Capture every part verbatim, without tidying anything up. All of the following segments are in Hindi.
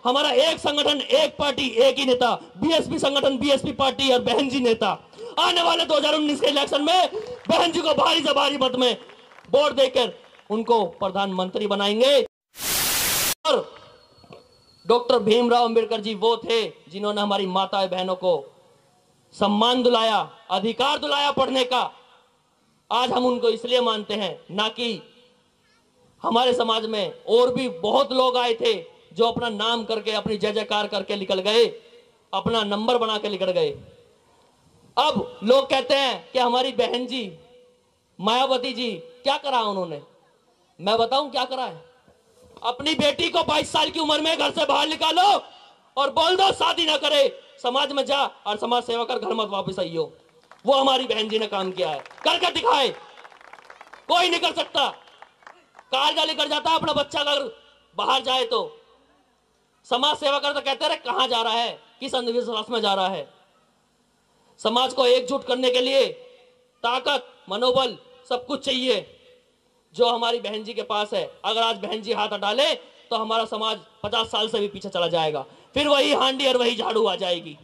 हमारा एक संगठन, एक पार्टी, एक ही नेता, बीएसपी संगठन, बीएसपी पार्टी और बहन जी नेता। आने वाले दो हज़ार उन्नीस के इलेक्शन में बहन जी को भारी से भारी मत में वोट देकर उनको प्रधानमंत्री बनाएंगे। और डॉक्टर भीमराव अंबेडकर जी वो थे जिन्होंने हमारी माता बहनों को सम्मान दिलाया, अधिकार दिलाया पढ़ने का। आज हम उनको इसलिए मानते हैं, ना कि हमारे समाज में और भी बहुत लोग आए थे जो अपना नाम करके, अपनी जय जयकार करके निकल गए, अपना नंबर बना के निकल गए। अब लोग कहते हैं कि हमारी बहन जी मायावती जी क्या करा उन्होंने। मैं बताऊं क्या करा है? अपनी बेटी को बाईस साल की उम्र में घर से बाहर निकालो और बोल दो शादी ना करे, समाज में जा और समाज सेवा कर, घर मत वापस आइयो। वो हमारी बहन जी ने काम किया है, करके दिखाए। कोई नहीं कर सकता। कार गाली कर जाता अपना बच्चा अगर बाहर जाए तो। समाज सेवा कर तो कहते रहे कहां जा रहा है, किस अंधविश्वास में जा रहा है। समाज को एकजुट करने के लिए ताकत, मनोबल सब कुछ चाहिए जो हमारी बहन जी के पास है। अगर आज बहन जी हाथ हटा ले तो हमारा समाज पचास साल से भी पीछे चला जाएगा, फिर वही हांडी और वही झाड़ू आ जाएगी।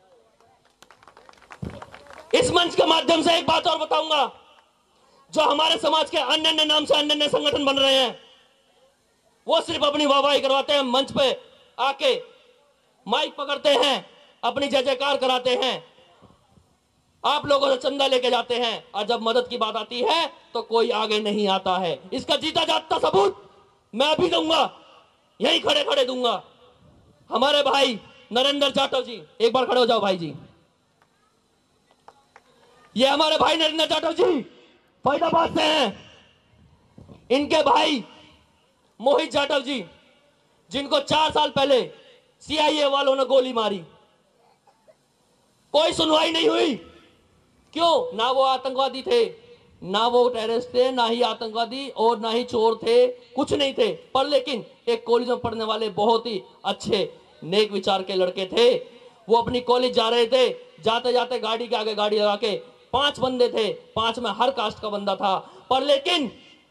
इस मंच के माध्यम से एक बात और बताऊंगा, जो हमारे समाज के अन्य अन्य नाम से अन्य अन्य संगठन बन रहे हैं, वो सिर्फ अपनी वाहवाही करवाते हैं, मंच पे आके माइक पकड़ते हैं, अपनी जय जयकार कराते हैं, आप लोगों से चंदा लेके जाते हैं, और जब मदद की बात आती है तो कोई आगे नहीं आता है। इसका जीता जागता सबूत मैं अभी दूंगा, यहीं खड़े खड़े दूंगा। हमारे भाई नरेंद्र जाटव जी, एक बार खड़े हो जाओ भाई जी। ये हमारे भाई नरेंद्र जाटव जी फरीदाबाद से हैं। इनके भाई मोहित जाटव जी, जिनको चार साल पहले सीआईए वालों ने गोली मारी, कोई सुनवाई नहीं हुई। क्यों? ना वो आतंकवादी थे, ना वो टेररिस्ट थे, ना ही आतंकवादी और ना ही चोर थे, कुछ नहीं थे। पर लेकिन एक कॉलेज में पढ़ने वाले बहुत ही अच्छे नेक विचार के लड़के थे। वो अपनी कॉलेज जा रहे थे, जाते जाते गाड़ी के आगे गाड़ी लगा के, पांच बंदे थे, पांच में हर कास्ट का बंदा था। पर लेकिन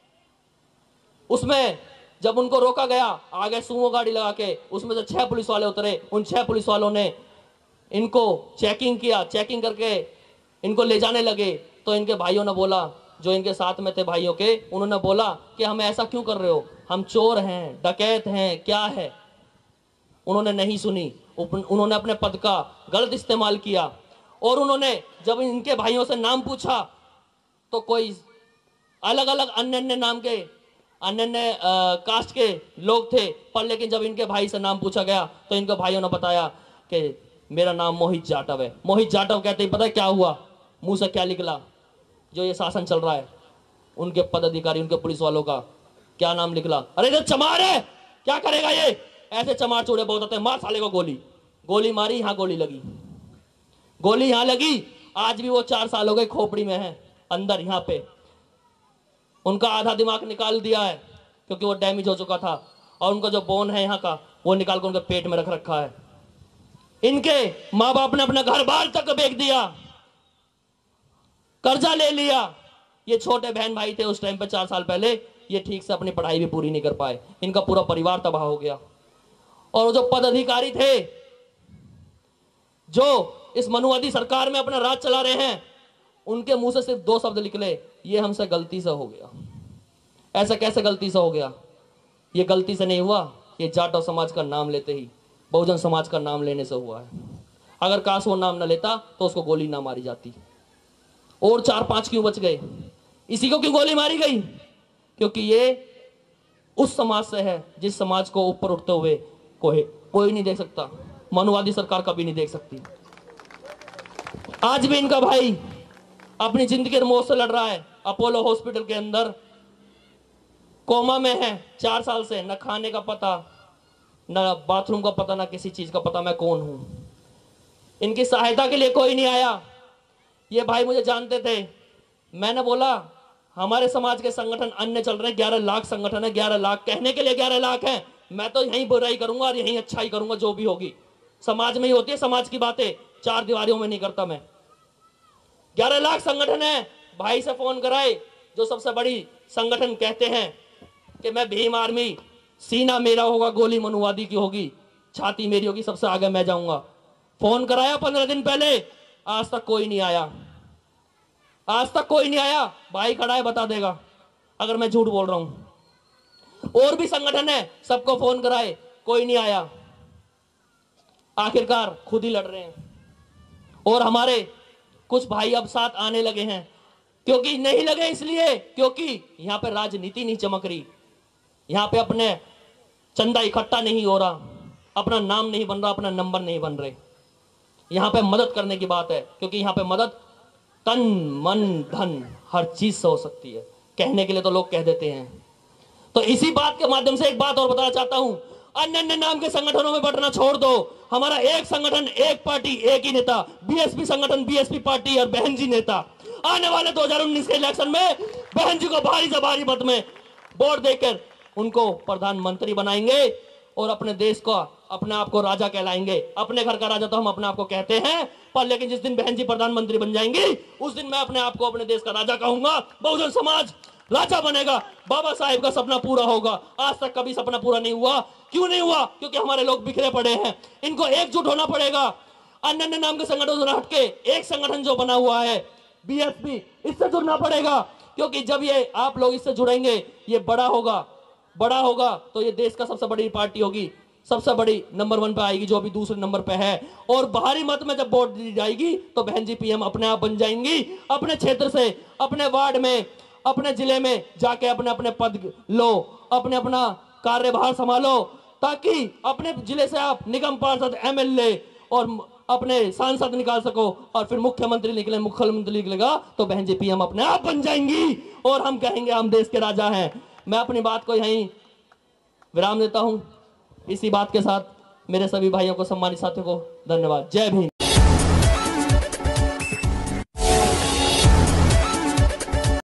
उसमें जब उनको रोका गया, आगे सुमो गाड़ी लगा के, उसमें से छह पुलिस वाले उतरे। उन छह पुलिस वालों ने इनको चेकिंग किया, चेकिंग करके इनको ले जाने लगे। तो इनके भाइयों ने बोला, जो इनके साथ में थे भाइयों के, उन्होंने बोला कि हम ऐसा क्यों कर रहे हो, हम चोर हैं, डकैत हैं, क्या है। उन्होंने नहीं सुनी, उन्होंने अपने पद का गलत इस्तेमाल किया। और उन्होंने जब इनके भाइयों से नाम पूछा तो कोई अलग अलग अन्य अन्य नाम के, अन्य अन्य कास्ट के लोग थे। पर लेकिन जब इनके भाई से नाम पूछा गया तो इनके भाइयों ने बताया कि मेरा नाम मोहित जाटव है। मोहित जाटव कहते ही पता है क्या हुआ, मुंह से क्या निकला? जो ये शासन चल रहा है, उनके पदाधिकारी, उनके पुलिस वालों का क्या नाम निकला? अरे इधर चमार है, क्या करेगा ये? ऐसे चमार चूड़े बहुत होते हैं, मार साले को गोली। गोली मारी, यहां गोली लगी, गोली यहां लगी। आज भी वो चार साल हो गए खोपड़ी में है, अंदर यहां पे। उनका आधा दिमाग निकाल दिया है क्योंकि वो डैमेज हो चुका था, और उनका जो बोन है यहाँ का, वो निकाल कर उनके पेट में रख रखा है। इनके माँ बाप ने अपना घर बार तक बेच दिया, कर्जा ले लिया। ये छोटे बहन भाई थे उस टाइम पे, चार साल पहले, ये ठीक से अपनी पढ़ाई भी पूरी नहीं कर पाए। इनका पूरा परिवार तबाह हो गया। और जो पदाधिकारी थे, जो इस मनुवादी सरकार में अपना राज चला रहे हैं, उनके मुंह से सिर्फ दो शब्द निकले, ये हमसे गलती से हो गया। ऐसा कैसे गलती से हो गया? ये गलती से नहीं हुआ, ये जाटव समाज का नाम लेते ही, बहुजन समाज का नाम लेने से हुआ है। अगर काश वो नाम न लेता तो उसको गोली ना मारी जाती। और चार पांच क्यों बच गए? इसी को क्यों गोली मारी गई? क्योंकि ये उस समाज से है जिस समाज को ऊपर उठते हुए कोई कोई नहीं देख सकता, मनुवादी सरकार कभी नहीं देख सकती। आज भी इनका भाई अपनी जिंदगी की मौत से लड़ रहा है, अपोलो हॉस्पिटल के अंदर कोमा में है, चार साल से, न खाने का पता, न बाथरूम का पता, न किसी चीज का पता, मैं कौन हूं। इनकी सहायता के लिए कोई नहीं आया। ये भाई मुझे जानते थे। मैंने बोला हमारे समाज के संगठन अन्य चल रहे हैं, ग्यारह लाख संगठन है, ग्यारह लाख कहने के लिए ग्यारह लाख हैं। मैं तो यहीं बुराई करूंगा और यहीं अच्छाई करूंगा, जो भी होगी समाज में ही होती है। समाज की बातें चार दीवारियों में नहीं करता मैं। ग्यारह लाख संगठन है। भाई से फोन कराए, जो सबसे बड़ी संगठन कहते हैं कि मैं भीम आर्मी, सीना मेरा होगा, गोली मनुवादी की होगी। छाती मेरी होगी, सबसे आगे मैं जाऊंगा। फोन कराया पंद्रह दिन पहले, आज तक कोई नहीं आया, आज तक कोई नहीं आया। भाई खड़ा है, बता देगा अगर मैं झूठ बोल रहा हूं। और भी संगठन है, सबको फोन कराए, कोई नहीं आया। आखिरकार खुद ही लड़ रहे हैं। और हमारे कुछ भाई अब साथ आने लगे हैं, क्योंकि नहीं लगे इसलिए क्योंकि यहां पे राजनीति नहीं चमक रही, यहां पे अपने चंदा इकट्ठा नहीं हो रहा, अपना नाम नहीं बन रहा, अपना नंबर नहीं बन रहे। यहां पे मदद करने की बात है, क्योंकि यहां पे मदद तन मन धन हर चीज से हो सकती है। कहने के लिए तो लोग कह देते हैं। तो इसी बात के माध्यम से एक बात और बताना चाहता हूं, अन्य अन्य नाम के संगठनों में बंटना छोड़ दो। हमारा एक संगठन, एक पार्टी, एक ही नेता, बीएसपी संगठन, बीएसपी पार्टी और बहन जी नेता। आने वाले दो हज़ार उन्नीस के इलेक्शन में बहन जी को भारी से भारी मत में वोट देकर उनको प्रधानमंत्री बनाएंगे और अपने देश को, अपने आप को राजा कहलाएंगे। अपने घर का राजा तो हम अपने आप को कहते हैं, पर लेकिन जिस दिन बहन जी प्रधानमंत्री बन जाएंगी उस दिन मैं अपने आप को अपने देश का राजा कहूंगा। बहुजन समाज राजा बनेगा, बाबा साहेब का सपना पूरा होगा। आज तक कभी सपना पूरा नहीं हुआ। क्यों नहीं हुआ? क्योंकि हमारे लोग बिखरे पड़े हैं। इनको एकजुट होना पड़ेगा। अन्य अन्य नाम के संगठनों से हटके एक संगठन जो बना हुआ है बीएसपी, इससे जुड़ना पड़ेगा, क्योंकि जब ये आप लोग इससे जुड़ेंगे ये बड़ा होगा, बड़ा होगा तो ये देश का सबसे बड़ी पार्टी होगी, सबसे बड़ी नंबर वन पे आएगी, जो अभी दूसरे नंबर पे है। और भारी मत में जब वोट दी जाएगी तो बहन जी पीएम अपने आप बन जाएंगी। अपने क्षेत्र से, अपने वार्ड में, अपने जिले में जाके अपने अपने पद लो, अपने अपना कार्यभार संभालो, ताकि अपने जिले से आप निगम पार्षद, एमएलए और अपने सांसद निकाल सको। और फिर मुख्यमंत्री निकले, मुख्यमंत्री निकलेगा तो बहन जी पीएम अपने आप बन जाएंगी और हम कहेंगे हम देश के राजा हैं। मैं अपनी बात को यहीं विराम देता हूं। इसी बात के साथ मेरे सभी भाइयों को, सम्मानित साथियों को धन्यवाद। जय भीम।